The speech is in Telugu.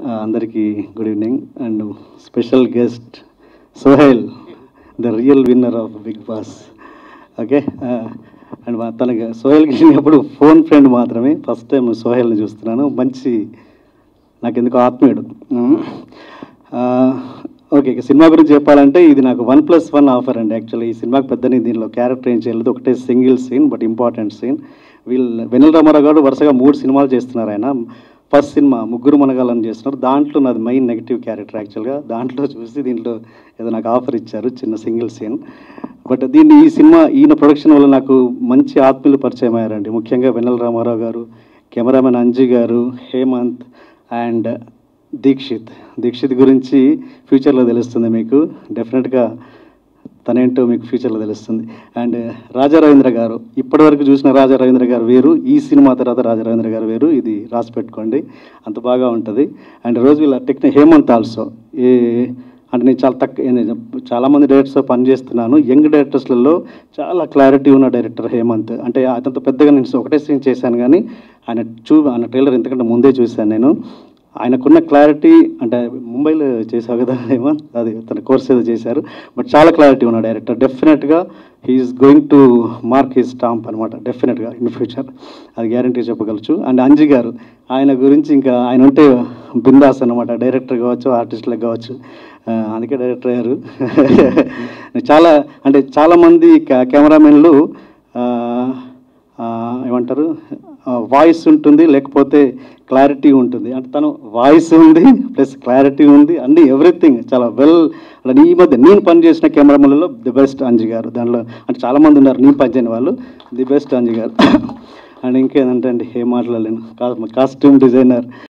అందరికీ good evening. And special guest Sohel, the real winner of Bigg Boss. Okay, and తనకి సోహెల్కి ఎప్పుడు ఫోన్ ఫ్రెండ్ మాత్రమే. ఫస్ట్ టైం సోహెల్ని చూస్తున్నాను. మంచి నాకెందుకు ఆత్మీయుడు. ఓకే, ఇక సినిమా గురించి చెప్పాలంటే ఇది నాకు 1+1 ఆఫర్ అండి. యాక్చువల్లీ ఈ సినిమాకి పెద్దని దీనిలో క్యారెక్టర్ ఏం చేయలేదు, ఒకటే single scene, but important scene. Vennela Ramarao garu వరుసగా 3 సినిమాలు చేస్తున్నారు. ఆయన ఫస్ట్ సినిమా ముగ్గురు మనగాలని చేస్తున్నారు. దాంట్లో నాది మెయిన్ నెగిటివ్ క్యారెక్టర్ యాక్చువల్గా. దాంట్లో చూసి దీంట్లో ఏదో నాకు ఆఫర్ ఇచ్చారు, చిన్న సింగిల్ సీన్. బట్ ఈ సినిమా ఈయన ప్రొడక్షన్ వల్ల నాకు మంచి ఆత్మీయులు పరిచయం అయ్యారండి. ముఖ్యంగా వెన్నెల రామారావు గారు, కెమెరామెన్ అంజీ గారు, హేమంత్ అండ్ దీక్షిత్ గురించి ఫ్యూచర్లో తెలుస్తుంది మీకు. డెఫినెట్గా తనేంటో మీకు ఫ్యూచర్లో తెలుస్తుంది. అండ్ రాజా రవీంద్ర గారు, ఇప్పటివరకు చూసిన రాజా రవీంద్ర గారు వేరు, ఈ సినిమా తర్వాత రాజా రవీంద్ర గారు వేరు. ఇది రాసి పెట్టుకోండి, అంత బాగా ఉంటుంది. అండ్ రోజు వీళ్ళ హేమంత్ ఆల్సో అంటే నేను చాలామంది డైరెక్టర్స్తో పనిచేస్తున్నాను. యంగ్ డైరెక్టర్స్లలో చాలా క్లారిటీ ఉన్న డైరెక్టర్ హేమంత్. అంటే అతనితో పెద్దగా నేను ఒకటే సీన్ చేశాను, కానీ ఆయన ట్రైలర్ ఇంతకంటే ముందే చూశాను నేను. ఆయనకున్న క్లారిటీ, అంటే ముంబైలో చేశావు కదా హేమంత్, అది తన కోర్స్ ఏదో చేశారు, బట్ చాలా క్లారిటీ ఉన్న డైరెక్టర్. డెఫినెట్గా he's going to mark his stamp అనమాట, డెఫినెట్గా ఇన్ ఫ్యూచర్, అది గ్యారంటీ చెప్పగలచ్చు. అండ్ అంజీ గారు, ఆయన గురించి ఇంకా ఆయన ఉంటే బిందాస్ అనమాట, డైరెక్టర్ కావచ్చు, ఆర్టిస్టులకు కావచ్చు, అందుకే డైరెక్టర్ అయ్యారు. చాలామంది కెమెరామెన్లు ఏమంటారు, వాయిస్ ఉంటుంది లేకపోతే క్లారిటీ ఉంటుంది. అంటే తను వాయిస్ ఉంది ప్లస్ క్లారిటీ ఉంది, అన్ని ఎవ్రీథింగ్ చాలా వెల్. అంటే ఈ మధ్య నేను పనిచేసిన కెమెరామెన్లలో ది బెస్ట్ అంజీ గారు. దానిలో అంటే చాలామంది ఉన్నారు, నేను పనిచేయని వాళ్ళు, ది బెస్ట్ అంజీ గారు. అండ్ ఇంకేంటంటే అండి ఏం మాట్లాడలేను, కాస్ట్యూమ్ డిజైనర్